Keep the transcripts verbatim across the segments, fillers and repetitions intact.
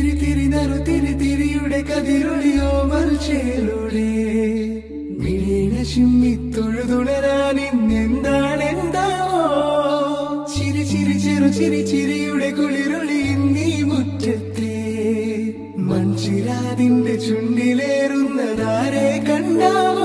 തിരി തിരി നറു തിരി തിരിയുടെ കതിരൊളിയോ മൽച്ചേലൂടെ മിഴീണ ചിമ്മി തൊഴുതുണരാൻ ഇന്നെന്താണ് എന്താവോ ചിരി ചിരി ചെറു ചിരി ചിരിയുടെ കുളിരൊളി നീ മുറ്റത്തെ മൺചിരാതിന്റെ ചുണ്ടിലേറുന്നതാരെ കണ്ടാവോ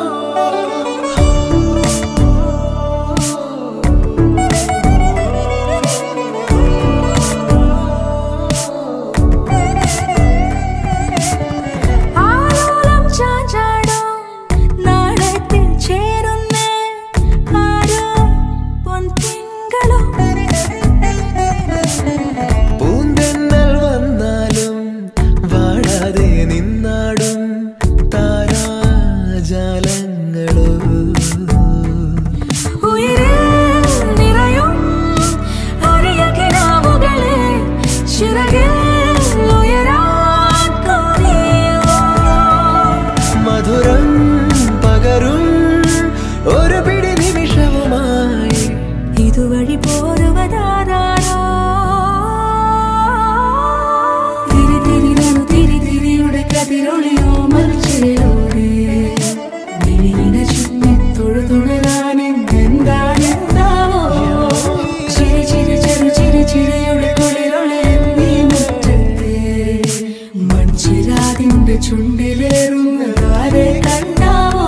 ചുണ്ടിലേറുന്നതാരെ കണ്ടാവോ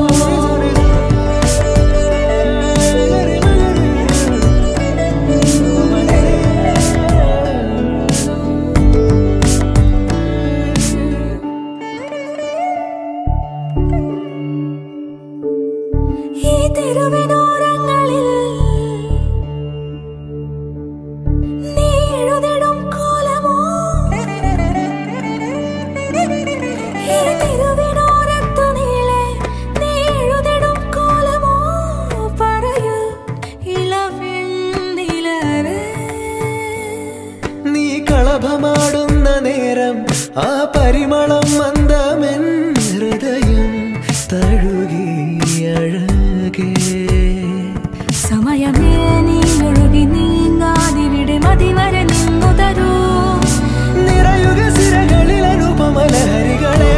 ഈ തെരുവിനോരങ്ങളിൽ നീ എഴുതിടും കോലമോ കളഭമാടുന്ന നേരം ആ പരിമളം മന്ദമെൻ ഹൃദയം തഴുകി അഴകേ സമയമേ നീ ഒഴുകി നീങ്ങാതിവിടെ മതിവരെ നിന്നു തരൂ നിറയുക സിരകളിൽ അനുപമലഹരികളെ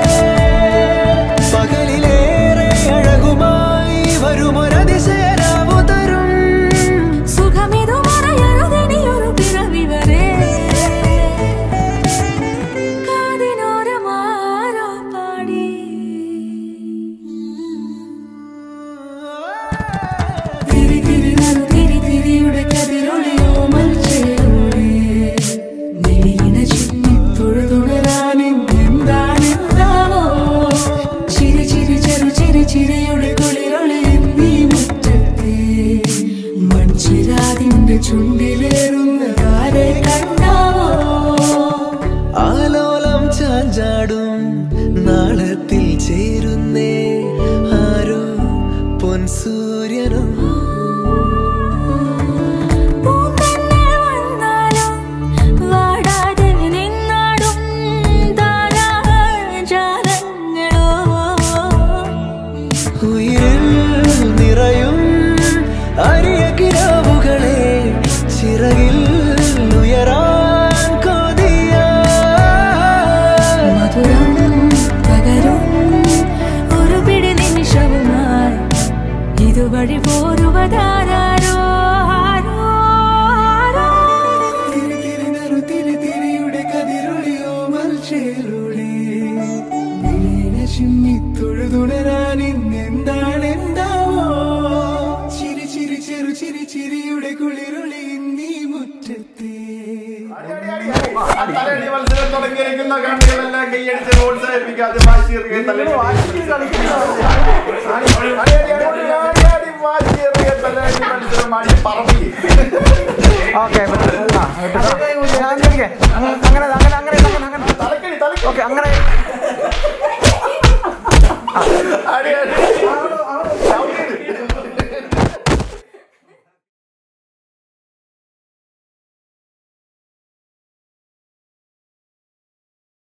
പകലിലേറെ അഴകുമായി വരുമൊരതിശയരാവു തരും സുഖമിതു മറയരുതെനിയൊരു പിറവി വരെ ചുണ്ടിലേറുന്നതാരെ കണ്ടാവോ ആലോലം ചാഞ്ചാടും നാളത്തിൽ ചേരുന്നേ ആരോ പൊൻസൂര്യനും ഉയിരിൽ നിറയും അരിയ കിനാവുകളെ ചിറകിൽ ഉയരാൻ കൊതിയ മധുരം പകരും ഒരു പിടി നിമിഷവുമായി ഇതുവഴി പോരുവതാരോ തിരി തിരി നറു തിരി തിരിയുടെ കതിരൊളിയോ മൽച്ചേലൂടെ മിഴീണ ചിമ്മി തൊഴുതുണരാൻ ഇന്നെന്താണ് എന്താവോ ചിരി ചിരി ചെറു ചിരി ചിരിയുടെ കുളിരൊളി നീ മുറ്റത്തെ മത്സരം തുടങ്ങിയിരിക്കുന്ന കണ്ണികളെല്ലാം കൈയടിച്ച് പ്രോത്സാഹിപ്പിക്കാതെ അങ്ങനെ അങ്ങനെ അങ്ങനെ അങ്ങനെ അങ്ങനെ